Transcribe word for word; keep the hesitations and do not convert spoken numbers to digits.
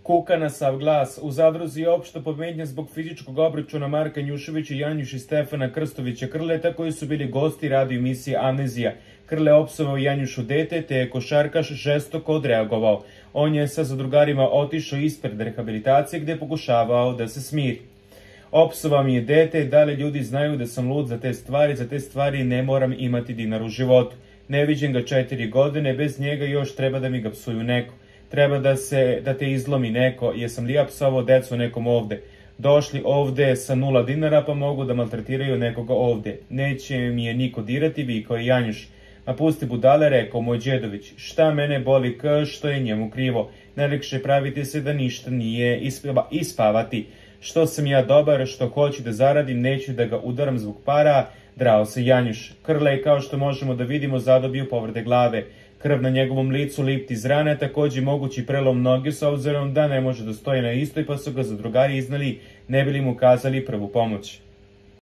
Kuka na sav glas. U Zadruzi je opšta pometnja zbog fizičkog obračuna Marka Njuševića, Janjuša i Stefana Krstovića Krleta, koji su bili gosti radio emisije Amnezija. Krle opsovao Janjušu dete, te je košarkaš žestoko odreagovao. On je sa zadrugarima otišao ispred rehabilitacije, gde je pokušavao da se smiri. Opsovao mi je dete, da li ljudi znaju da sam lud za te stvari, za te stvari ne moram imati dinar u životu. Ne viđem ga četiri godine, bez njega još treba da mi ga psuju neko. Treba da se, da te izlomi neko, jesam li ja psovao decu nekom ovde. Došli ovde sa nula dinara pa mogu da maltretiraju nekoga ovde. Neće mi je niko dirati, vikao je Janjuš. Ma pusti budale, rekao moj Đedović, šta mene boli k, što je njemu krivo. Najlekše praviti se da ništa nije ispava, ispavati. Što sam ja dobar, što hoću da zaradim, neću da ga udaram zbog para, drao se Janjuš. Krle je, kao što možemo da vidimo, zadobio povrede glave. Krv na njegovom licu lipti iz rane, takođe mogući prelom noge, s obzirom da ne može da stoji na istoj, pa su ga zadrugari iznali, ne bili mu kazali prvu pomoć.